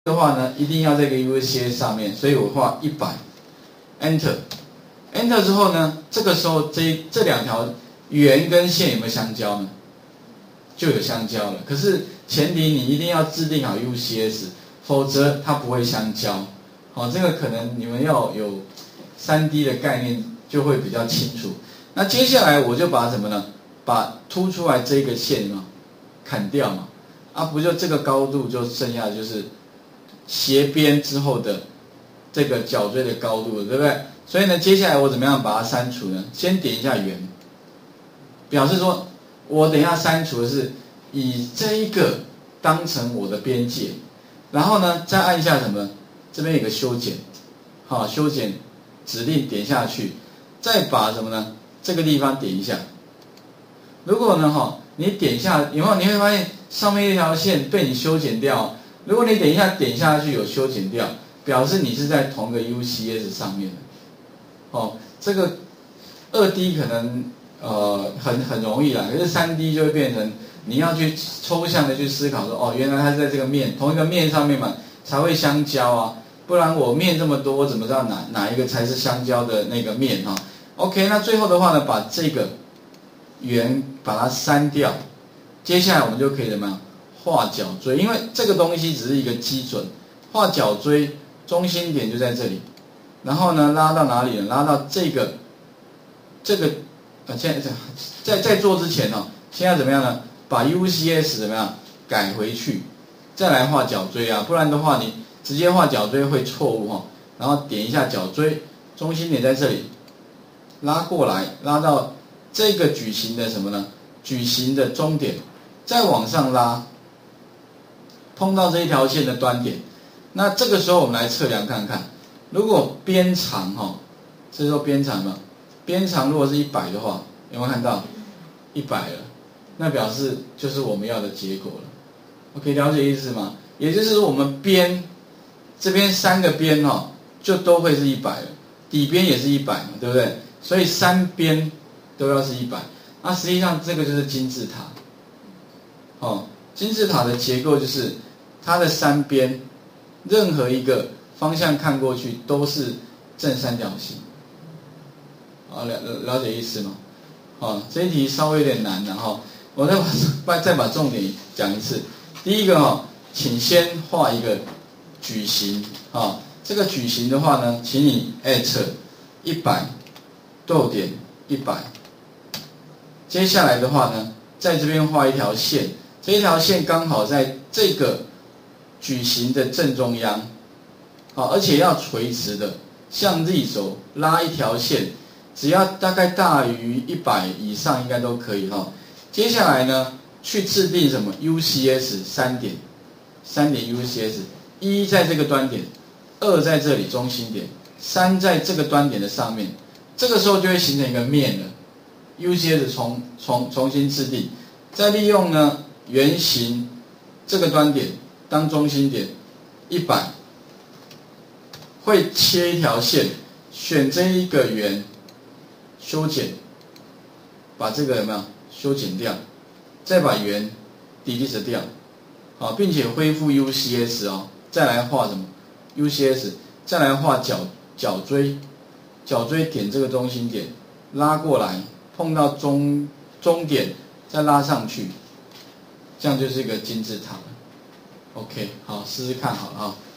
的话呢，一定要在这个 UCS 上面，所以我画100，Enter 之后呢，这个时候这两条圆跟线有没有相交呢？就有相交了。可是前提你一定要制定好 UCS， 否则它不会相交。好，这个可能你们要有3D 的概念就会比较清楚。那接下来我就把什么呢？把凸出来这个线嘛砍掉嘛，不就这个高度就剩下就是斜边之后的这个角锥的高度了，对不对？所以呢，接下来我怎么样把它删除呢？先点一下圆，表示说我等一下删除的是以这一个当成我的边界，然后呢再按一下什么？这边有个修剪，好，修剪指令点下去，再把什么呢？这个地方点一下。如果呢你点下以后，你会发现上面一条线被你修剪掉。如果你点下去有修剪掉，表示你是在同个 UCS 上面的。这个2D 可能很容易啦，可是3D 就会变成你要去抽象的去思考说，原来它是在这个面同一个面上面嘛，才会相交啊，不然我面这么多，我怎么知道哪一个才是相交的那个面？OK， 那最后的话呢，把这个圆把它删掉，接下来我们就可以怎么样？画角锥，因为这个东西只是一个基准，画角锥中心点就在这里，然后呢拉到哪里呢？拉到这个现在做之前先要怎么样呢？把 UCS 怎么样改回去，再来画角锥啊，不然的话你直接画角锥会错误然后点一下角锥，中心点在这里，拉过来，拉到这个矩形的什么呢？矩形的中点，再往上拉。碰到这一条线的端点，那这个时候我们来测量看看，如果边长这时候边长嘛，边长如果是100的话，有没有看到100了？那表示就是我们要的结果了。OK， 了解意思吗？也就是说我们边这边3个边就都会是100了，底边也是100嘛，对不对？所以3边都要是100。那实际上这个就是金字塔。金字塔的结构就是它的3边任何一个方向看过去都是正三角形。了解意思吗？这一题稍微有点难的我再把重点讲一次。第一个请先画一个矩形这个矩形的话呢，请你 @100 逗点100。接下来的话呢，在这边画一条线，这一条线刚好在这个矩形的正中央，而且要垂直的，向 Z 轴拉一条线，只要大概大于100以上应该都可以接下来呢，去制定什么 UCS 3点UCS， 1在这个端点，2在这里中心点，3在这个端点的上面，这个时候就会形成一个面了。UCS 重新制定，再利用呢圆形这个端点当中心点100，会切一条线，选这一个圆，修剪，把这个有没有修剪掉，再把圆 delete 掉，并且恢复 UCS 再来画什么 UCS， 再来画角锥点这个中心点，拉过来碰到中点，再拉上去，这样就是一个金字塔了。OK， 好，试试看好了